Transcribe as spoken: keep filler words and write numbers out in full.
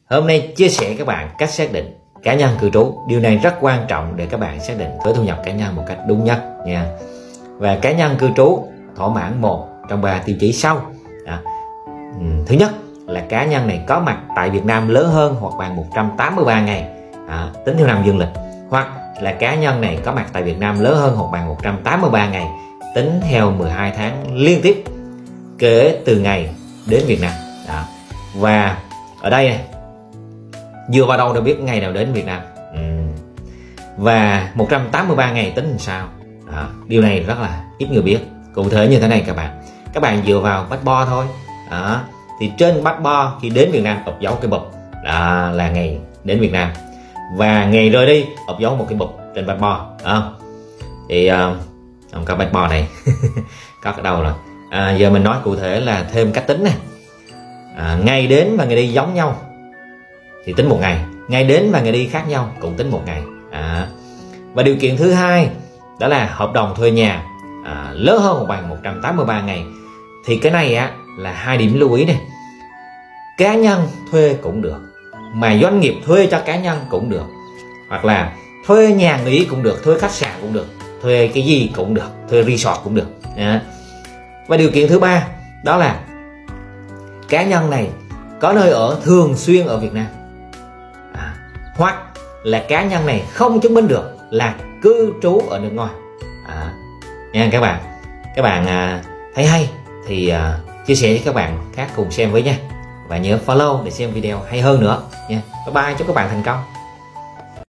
Hôm nay chia sẻ các bạn cách xác định cá nhân cư trú. Điều này rất quan trọng để các bạn xác định thuế thu nhập cá nhân một cách đúng nhất nha. Và cá nhân cư trú thỏa mãn một trong ba tiêu chí sau. À, thứ nhất là cá nhân này có mặt tại Việt Nam lớn hơn hoặc bằng một trăm tám mươi ba ngày à, tính theo năm dương lịch, hoặc là cá nhân này có mặt tại Việt Nam lớn hơn hoặc bằng một trăm tám mươi ba ngày tính theo mười hai tháng liên tiếp kể từ ngày đến Việt Nam. Đó. Và ở đây này, vừa vào đâu đã biết ngày nào đến Việt Nam. ừ. Và một trăm tám mươi ba ngày tính làm sao? Đó. Điều này rất là ít người biết. Cụ thể như thế này các bạn, các bạn dựa vào passport thôi. Đó. Thì trên passport khi đến Việt Nam ập dấu cái bụp đó là ngày đến Việt Nam, và ngày rời đi ập dấu một cái bụp trên passport. Đó. Thì uh, không có passport này có cái đâu rồi. À, giờ mình nói cụ thể là thêm cách tính nè. À, ngày đến và ngày đi giống nhau thì tính một ngày, ngày đến và ngày đi khác nhau cũng tính một ngày. À, và điều kiện thứ hai đó là hợp đồng thuê nhà à, lớn hơn hoặc bằng một trăm tám mươi ba ngày. Thì cái này á là hai điểm lưu ý này. Cá nhân thuê cũng được, mà doanh nghiệp thuê cho cá nhân cũng được, hoặc là thuê nhà nghỉ cũng được, thuê khách sạn cũng được, thuê cái gì cũng được, thuê resort cũng được. À. Và điều kiện thứ ba đó là cá nhân này có nơi ở thường xuyên ở Việt Nam, à, hoặc là cá nhân này không chứng minh được là cư trú ở nước ngoài. À, nha các bạn, các bạn à, thấy hay thì à, chia sẻ với các bạn khác cùng xem với nha, và nhớ follow để xem video hay hơn nữa nha. Bye bye, chúc các bạn thành công.